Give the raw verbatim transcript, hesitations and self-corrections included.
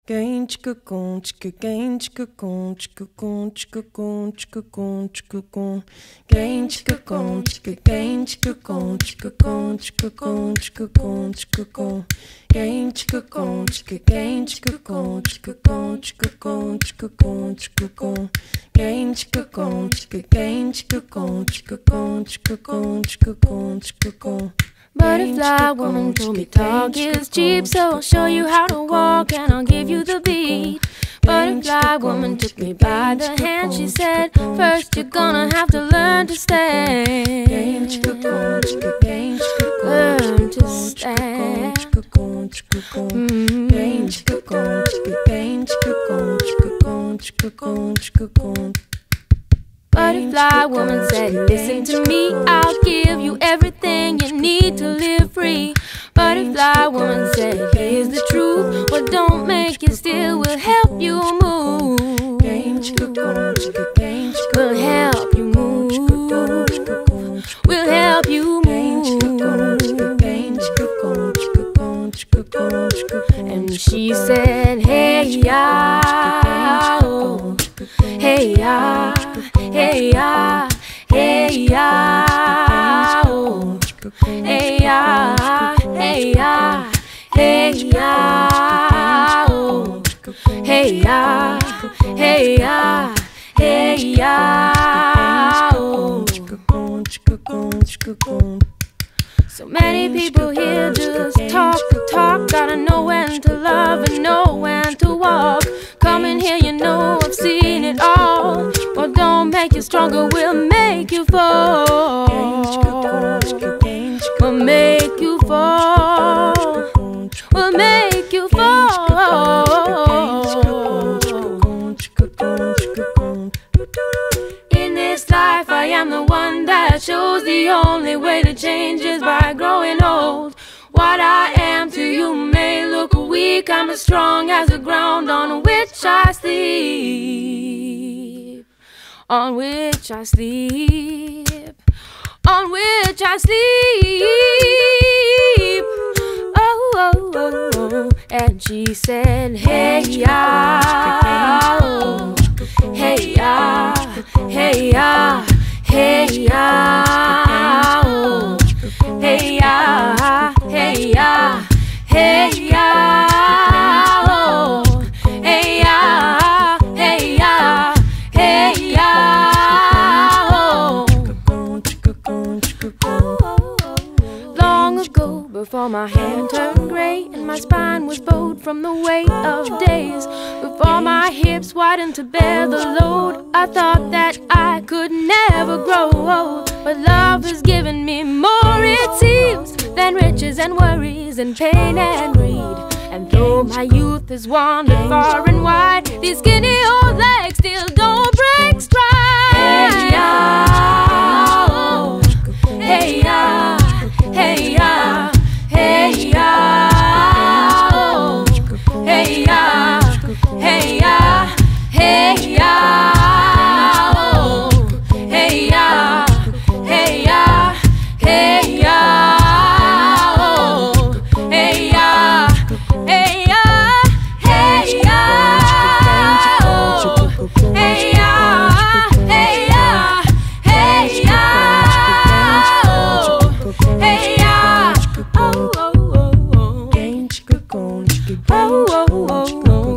Gain chicka con chicka gain chicka con chicka con chicka con chicka con chicka con gain chicka con chicka gain chicka con chicka con chicka con chicka con chicka con gain chicka con chicka gain chicka con chicka con chicka con chicka con chicka con gain chicka con chicka gain chicka con chicka con chicka con chicka con chicka con. Butterfly woman told me talk is cheap, so I'll show you how to walk and I'll give you the beat. Butterfly woman took me by the hand, she said, first you're gonna have to learn to stand. Learn to stand. Mm-hmm. Butterfly woman said, listen to me, I'll give you everything you need to live free. Butterfly woman said, here's the truth, what don't make you still will help you move. Will help you move. Will help you move. And she said, hey ya, oh, hey ya. Hey ya, hey ya, oh. Hey ya, hey ya, hey ya, oh. Hey ya, hey ya, hey ya, oh. So many people here just talk the talk, gotta know when to love and know when to walk. Come in here, you know I've seen it all. What don't make you stronger will make you fall. Will make you fall. Will make you fall. In this life I am the one that shows the only way to change is by growing old. What I am to you may look weak, I'm as strong as the ground on which I sleep. On which I sleep. On which I sleep. Oh, oh, oh, oh. And she said, hey ya, oh. Hey ya, hey ya, hey ya, oh. Hey ya, hey ya, hey ya, oh. Hey ya, hey ya, hey ya, oh. Long ago, before my hair turned gray and my spine was bowed from the weight of days, before my hips widened to bear the load, I thought that I could never grow old. But love has given me more, it seems, than riches and worries and pain and greed. And though my youth has wandered far and wide, these skinny old legs still don't break stride. Hey ya, oh. Hey ya, hey ya, hey ya, oh. Hey ya, hey ya, hey ya, oh. Hey ya, hey ya, hey ya, oh. Hey ya, hey ya, hey ya, oh. Hey ya, hey ya, hey ya, oh. Hey ya, oh, oh, oh, oh. Oh, oh, oh.